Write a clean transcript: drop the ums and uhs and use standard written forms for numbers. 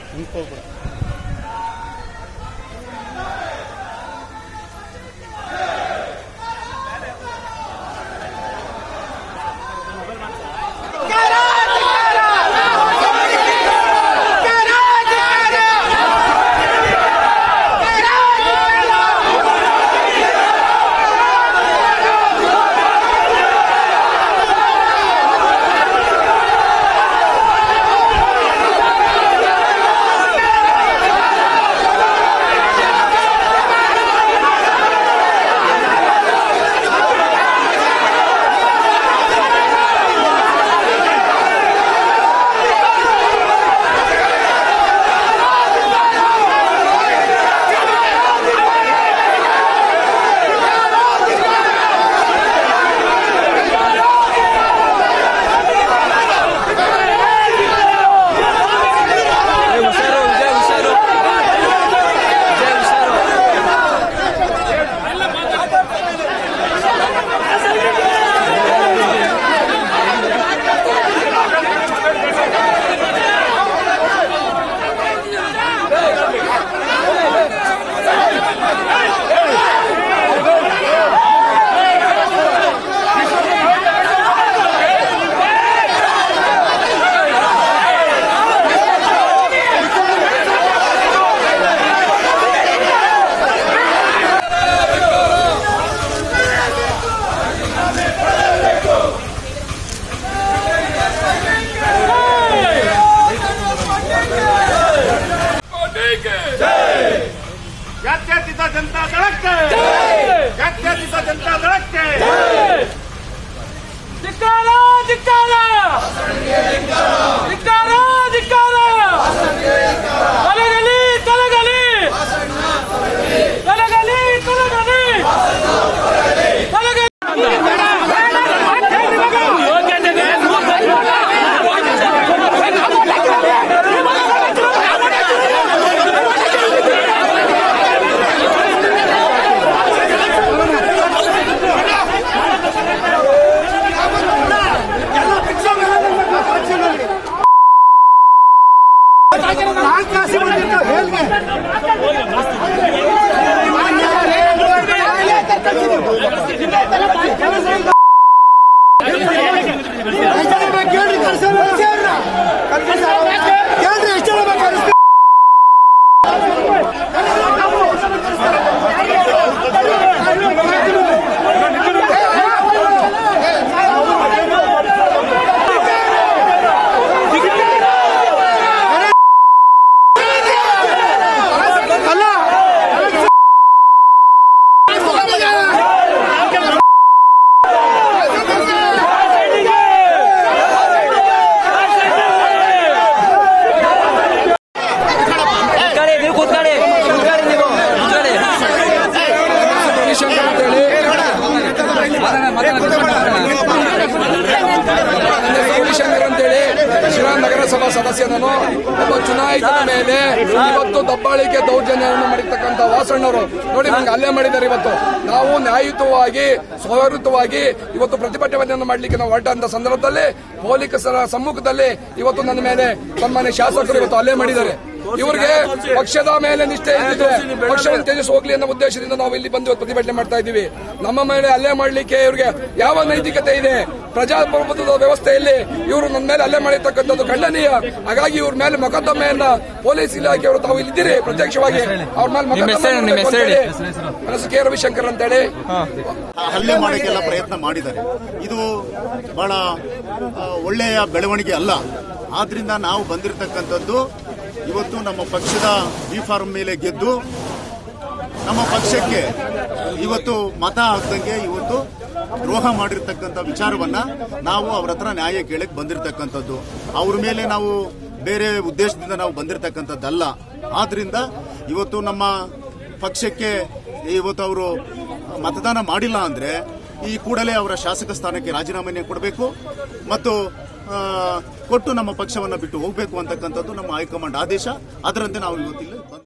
ಜಾತ್ಯತೀತ ಜನತಾ ದಳಕ್ಕೆ ಜಾತ್ಯತೀತ ಜನತಾ ದಳಕ್ಕೆ ಧಿಕ್ಕಾರ ಧಿಕ್ಕಾರ ಧಿಕ್ಕಾರ ಧಿಕ್ಕಾರ ತೊಲಗಲಿ ತೊಲಗಲಿ ತೊಲಗಲಿ ತೊಲಗಲಿ ನಗರಸಭಾ ಸದಸ್ಯನನ್ನು ಒಬ್ಬ ಚುನಾಯಿತರ ಮೇಲೆ ಇವತ್ತು ದಬ್ಬಾಳಿಕೆ ದೌರ್ಜನ್ಯವನ್ನು ಮಾಡಿರ್ತಕ್ಕಂಥ ವಾಸಣ್ಣವರು ನೋಡಿ ನಮ್ಗೆ ಹಲ್ಲೆ ಮಾಡಿದ್ದಾರೆ. ಇವತ್ತು ನಾವು ನ್ಯಾಯಯುತವಾಗಿ ಸ್ವವಿರುತವಾಗಿ ಇವತ್ತು ಪ್ರತಿಭಟನೆಯನ್ನು ಮಾಡಲಿಕ್ಕೆ ನಾವು ಹೊರಟಂತ ಸಂದರ್ಭದಲ್ಲಿ ಪೊಲೀಸರ ಸಮ್ಮುಖದಲ್ಲಿ ಇವತ್ತು ನನ್ನ ಮೇಲೆ ಸನ್ಮಾನ್ಯ ಶಾಸಕರು ಇವತ್ತು ಹಲ್ಲೆ ಮಾಡಿದ್ದಾರೆ. ಇವರಿಗೆ ಪಕ್ಷದ ಮೇಲೆ ನಿಷ್ಠೆ ಇದ್ದಿದ್ರೆ ಪಕ್ಷವನ್ನು ತ್ಯಜಿಸಿ ಹೋಗ್ಲಿ ಅನ್ನೋ ಉದ್ದೇಶದಿಂದ ನಾವು ಇಲ್ಲಿ ಬಂದು ಪ್ರತಿಭಟನೆ ಮಾಡ್ತಾ ಇದ್ದೀವಿ. ನಮ್ಮ ಮೇಲೆ ಹಲ್ಲೆ ಮಾಡಲಿಕ್ಕೆ ಇವರಿಗೆ ಯಾವ ನೈತಿಕತೆ ಇದೆ? ಪ್ರಜಾಪ್ರಭುತ್ವದ ವ್ಯವಸ್ಥೆಯಲ್ಲಿ ಇವರು ನನ್ನ ಮೇಲೆ ಹಲ್ಲೆ ಮಾಡಿರ್ತಕ್ಕಂಥದ್ದು ಖಂಡನೀಯ. ಹಾಗಾಗಿ ಇವ್ರ ಮೇಲೆ ಮೊಕದ್ದಮೆಯನ್ನ ಪೊಲೀಸ್ ಇಲಾಖೆಯವರು ತಾವು ಇಲ್ಲಿದ್ದೀರಿ ಪ್ರತ್ಯಕ್ಷವಾಗಿ ಅವ್ರ ಮೇಲೆ ಕೆ ರವಿಶಂಕರ್ ಅಂತೇಳಿ ಹಲ್ಲೆ ಮಾಡಕ್ಕೆಲ್ಲ ಪ್ರಯತ್ನ ಮಾಡಿದ್ದಾರೆ. ಇದು ಬಹಳ ಒಳ್ಳೆಯ ಬೆಳವಣಿಗೆ ಅಲ್ಲ. ಆದ್ರಿಂದ ನಾವು ಬಂದಿರತಕ್ಕಂಥದ್ದು ಇವತ್ತು ನಮ್ಮ ಪಕ್ಷದ B-ಫಾರ್ಮ್ ಮೇಲೆ ಗೆದ್ದು ನಮ್ಮ ಪಕ್ಷಕ್ಕೆ ಇವತ್ತು ಮತ ಹಾಕ್ದಂಗೆ ಇವತ್ತು ದ್ರೋಹ ಮಾಡಿರ್ತಕ್ಕಂಥ ವಿಚಾರವನ್ನ ನಾವು ಅವ್ರ ಹತ್ರ ನ್ಯಾಯ ಕೇಳಕ್ಕೆ ಬಂದಿರತಕ್ಕಂಥದ್ದು. ಅವ್ರ ಮೇಲೆ ನಾವು ಬೇರೆ ಉದ್ದೇಶದಿಂದ ನಾವು ಬಂದಿರತಕ್ಕಂಥದ್ದಲ್ಲ. ಆದ್ರಿಂದ ಇವತ್ತು ನಮ್ಮ ಪಕ್ಷಕ್ಕೆ ಇವತ್ತು ಅವರು ಮತದಾನ ಮಾಡಿಲ್ಲ ಅಂದ್ರೆ ಈ ಕೂಡಲೇ ಅವರ ಶಾಸಕ ಸ್ಥಾನಕ್ಕೆ ರಾಜೀನಾಮೆಯನ್ನು ಕೊಡಬೇಕು ಮತ್ತು ಕೊಟ್ಟು ನಮ್ಮ ಪಕ್ಷವನ್ನು ಬಿಟ್ಟು ಹೋಗಬೇಕು ಅಂತಕ್ಕಂಥದ್ದು ನಮ್ಮ ಹೈಕಮಾಂಡ್ ಆದೇಶ. ಅದರಂತೆ ನಾವು ಇವತ್ತಿಲ್ಲಿ